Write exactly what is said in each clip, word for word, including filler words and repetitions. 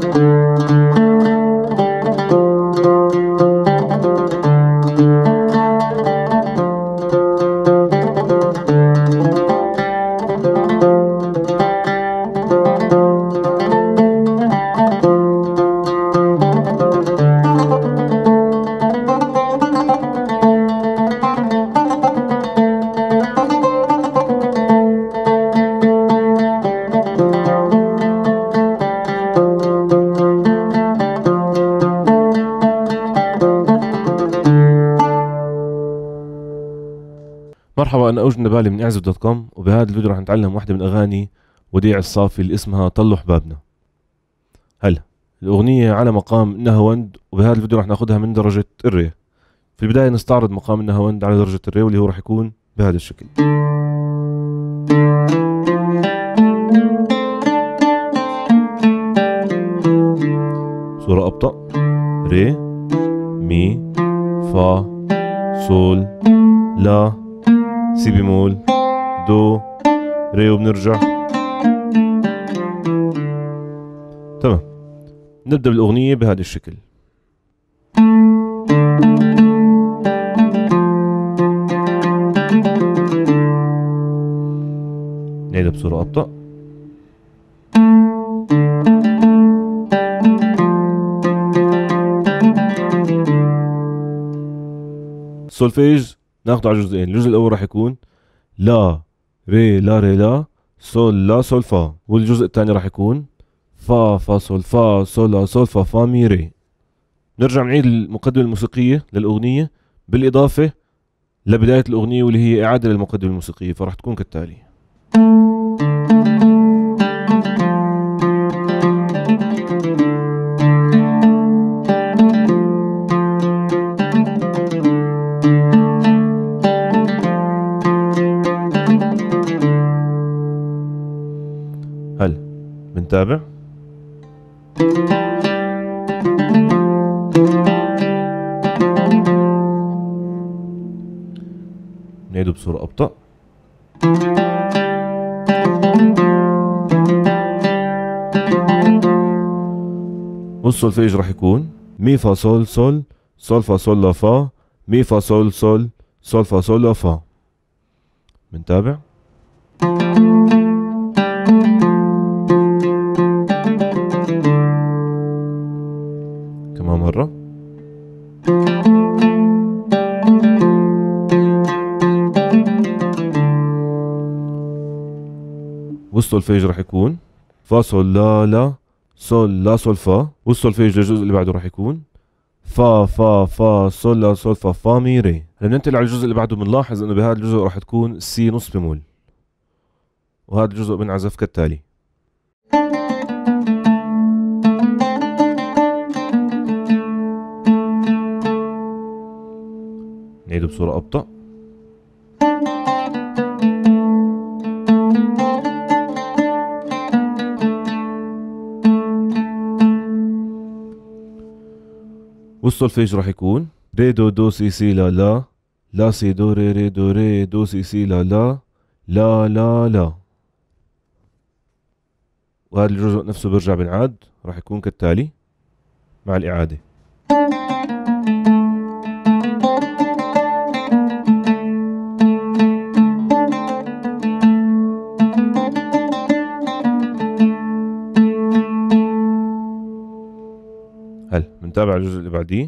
مرحبا، أنا أوجد نبالي من اعزف دوت كوم، وبهذا الفيديو رح نتعلم واحدة من أغاني وديع الصافي اللي اسمها طلوا حبابنا. هلا الأغنية على مقام النهاوند، وبهذا الفيديو رح ناخدها من درجة الري. في البداية نستعرض مقام النهاوند على درجة الري، واللي هو رح يكون بهذا الشكل. صورة أبطأ: ري، مي، فا، سول، لا، سي بيمول، دو، ري، وبنرجع. تمام، نبدأ بالأغنية بهذا الشكل. نعيدها بصورة أبطأ. السولفيج ناخده على جزئين. الجزء الأول راح يكون لا ري لا ري لا سول لا سول فا، والجزء الثاني راح يكون فا فا سول فا سول لا سول فا فا مي ري. نرجع نعيد المقدمة الموسيقية للأغنية بالإضافة لبداية الأغنية، واللي هي إعادة للمقدمة الموسيقية، فراح تكون كالتالي. هلا بنتابع. نعيده بصورة أبطأ. والسولفيج راح يكون مي فا سول سول سول فا سول لا فا مي فا سول سول سول فا سول لا فا. بنتابع. كمان مرة. والسولفيج راح يكون فا سول لا لا سول لا سول فا، والسولفيج للجزء اللي بعده راح يكون فا فا فا سول لا سول فا فا مي ري. لما ننتقل على الجزء اللي بعده بنلاحظ انه بهذا الجزء راح تكون سي نص بمول، وهذا الجزء بنعزف كالتالي. نعيده بصورة أبطأ. والسولفيج راح يكون ري دو دو سي سي لا لا لا سي دو ري ري دو ري دو سي سي لا لا لا لا لا. وهذا الجزء نفسه برجع بنعاد، راح يكون كالتالي مع الإعادة. هلا بنتابع الجزء اللي بعديه.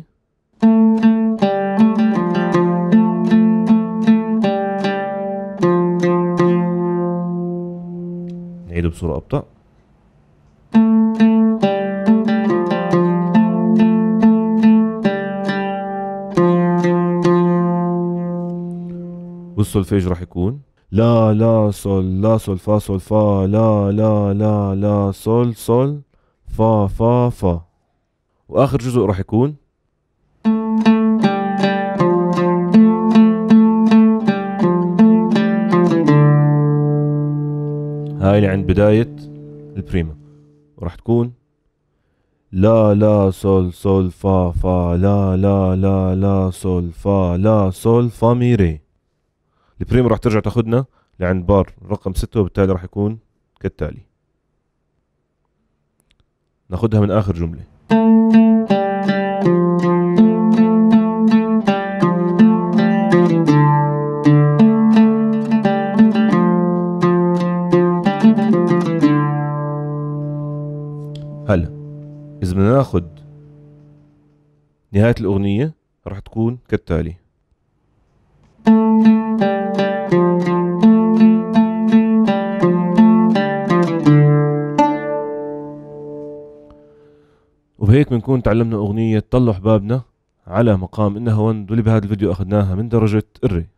نعيده بصورة أبطأ. والسولفيج راح يكون لا لا سول لا سول فا سول فا لا لا لا لا سول سول فا فا فا. واخر جزء راح يكون هاي اللي عند بداية البريمة، وراح تكون لا لا سول سول فا فا لا لا لا لا سول فا لا سول فا مي ري. البريمة راح ترجع تاخدنا لعند بار رقم ستة، وبالتالي راح يكون كالتالي. ناخدها من آخر جملة. هلا إذا بدنا ناخد نهاية الأغنية راح تكون كالتالي. وبهيك بنكون تعلمنا أغنية طلوا حبابنا على مقام إنها وند، واللي بهذا الفيديو أخذناها من درجة الري.